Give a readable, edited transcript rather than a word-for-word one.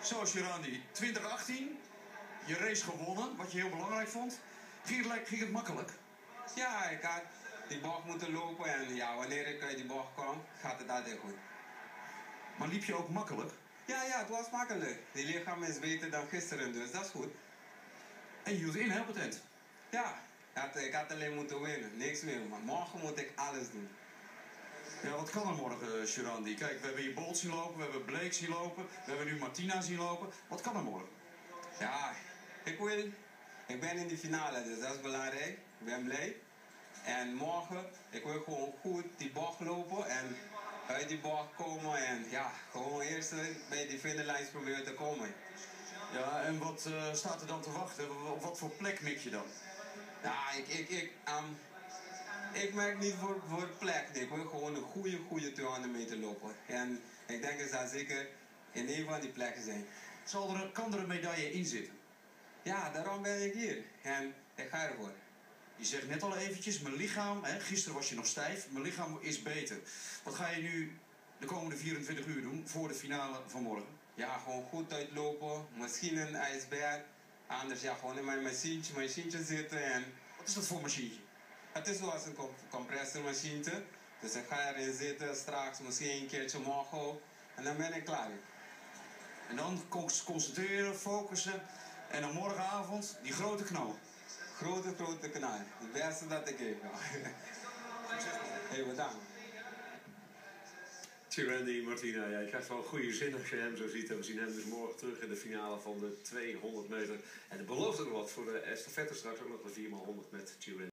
Zo, Girandi, 2018, je race gewonnen, wat je heel belangrijk vond. Ging het makkelijk? Ja, ik had die bocht moeten lopen en ja, wanneer ik uit die bocht kwam, gaat het altijd goed. Maar liep je ook makkelijk? Ja, het was makkelijk. Die lichaam is beter dan gisteren, dus dat is goed. En je hield in, hè, op het eind? Ja, ik had alleen moeten winnen, niks meer. Maar morgen moet ik alles doen. Ja, wat kan er morgen, Girandi? Kijk, we hebben hier Bolt zien lopen, we hebben Blake zien lopen, we hebben nu Martina zien lopen. Wat kan er morgen? Ja, ik ben in die finale, dus dat is belangrijk. Ik ben blij. En morgen, ik wil gewoon goed die bocht lopen en uit die bocht komen. En ja, gewoon eerst bij die finish proberen te komen. Ja, en wat staat er dan te wachten? Op wat voor plek mik je dan? Ja, ik merk niet voor plek. Ik wil gewoon een goede 200 meter lopen. En ik denk dat dat zeker in een van die plekken zijn. Kan er een medaille in zitten? Ja, daarom ben ik hier. En ik ga ervoor. Je zegt net al eventjes, mijn lichaam, hè, gisteren was je nog stijf, mijn lichaam is beter. Wat ga je nu de komende 24 uur doen voor de finale van morgen? Ja, gewoon goed uitlopen. Misschien een ijsberg. Anders ja, gewoon in mijn machientje zitten. En Wat is dat voor machientje? het is zoals een compressormachientje. Dus ik ga erin zitten straks, misschien een keertje morgen. En dan ben ik klaar. En dan concentreren, focussen. En dan morgenavond die grote knal. Grote kanaal. Het beste dat ik heb. Heel bedankt. Girandi, Martina, ja, je krijgt wel een goede zin als je hem zo ziet. En we zien hem dus morgen terug in de finale van de 200 meter. En het belooft ook wat voor de estafette straks, ook nog de 4x100 met Girandi.